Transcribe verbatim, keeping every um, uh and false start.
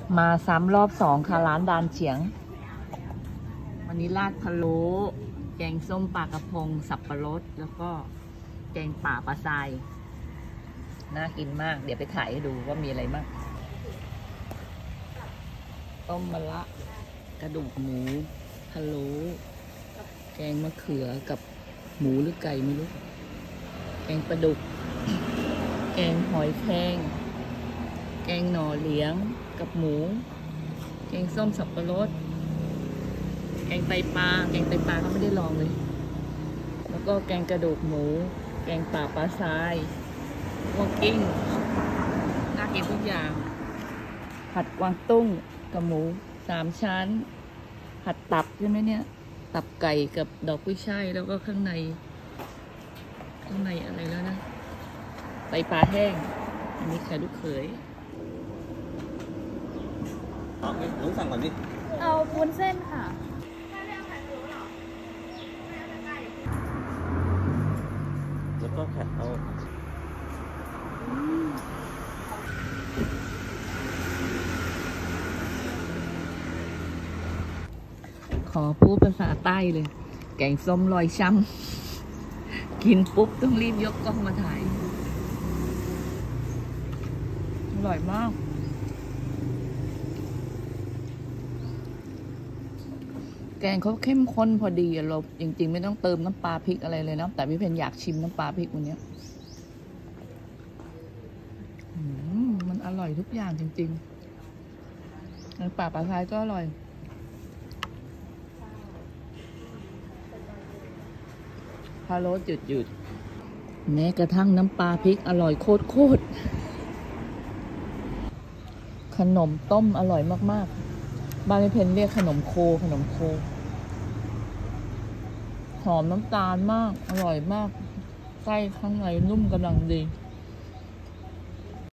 มาซ้ำรอบสองค่ะร้านดานเฉียงวันนี้ราดพะโล้แกงส้มปลากระพงสับปะรดแล้วก็แกงป่าปลาทรายน่ากินมากเดี๋ยวไปถ่ายให้ดูว่ามีอะไรบ้างต้มมะระกระดูกหมูพะโล้แกงมะเขือกับหมูหรือไก่ไม่รู้แกงปลาดุกแกงหอยแครงแกงหน่อเลี้ยงกับหมูแกงส้มสับปะรดแกงไตปลาแกงไตปลาเขาไม่ได้ลองเลยแล้วก็แกงกระดูกหมูแกงป่าปลาทรายลวกกิ้งน่ากินทุกอย่างผัดกวางตุ้งกับหมูสามชั้นผัดตับใช่ไหมเนี่ยตับไก่กับดอกกุ้ยช่ายแล้วก็ข้างในข้างในอะไรแล้วนะไตปลาแห้งอันนี้ไข่ลูกเขยอ๋อลุงสั่งก่อนดิเอาวุ้นเส้นค่ะแล้วก็แค่เอาขอพูดภาษาใต้เลยแกงส้มลอยช้ำกินปุ๊บต้องรีบยกกล้องมาถ่ายอร่อยมากแกงเขาเข้มข้นพอดีเราจริงๆไม่ต้องเติมน้ำปลาพริกอะไรเลยนะแต่พี่เพนอยากชิมน้ำปลาพริกวันนี้มันอร่อยทุกอย่างจริงๆน้ำปลาปลาทรายก็อร่อยพะโล้จืดจืดแม้กระทั่งน้ำปลาพริกอร่อยโคตรโคตรขนมต้มอร่อยมากๆบ้านพี่เพนเรียกขนมโคขนมโคหอมน้ำตาลมากอร่อยมากไส้ข้างในนุ่มกำลังดี